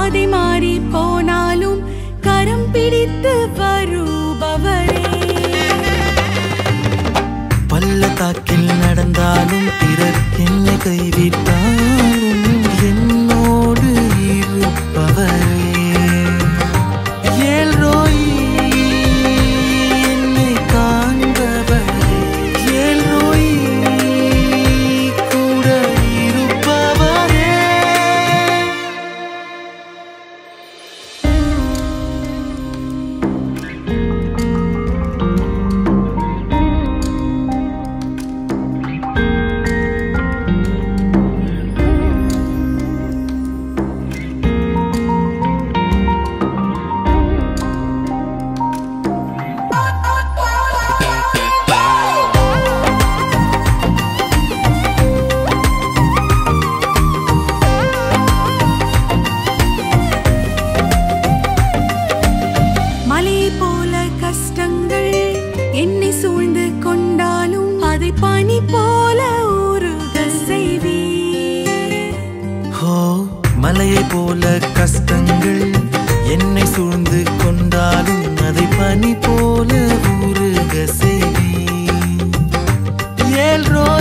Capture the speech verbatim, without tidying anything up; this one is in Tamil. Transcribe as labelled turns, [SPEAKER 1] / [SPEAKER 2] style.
[SPEAKER 1] பாதை மாறி போனாலும் கரம் பிடித்து வருபவரே.
[SPEAKER 2] பள்ளத்தாக்கில் நடந்தாலும் பிறர் என்னை கைவிட்டாலும் என்னோடு இருப்பவரே. ஏழ்ரோய் என்னை காண்பவரே, ஏழ்ரோய் கூட இருப்பவரே.
[SPEAKER 1] என்னை சூழ்ந்து கொண்டாலும் அதை பனி போல உருக செய்வீர்.
[SPEAKER 2] ஹோ, மலையை போல கஷ்டங்கள் என்னை சூழ்ந்து கொண்டாலும் அதை பனி போல உருக செய்வீர். ஏழ்ரோ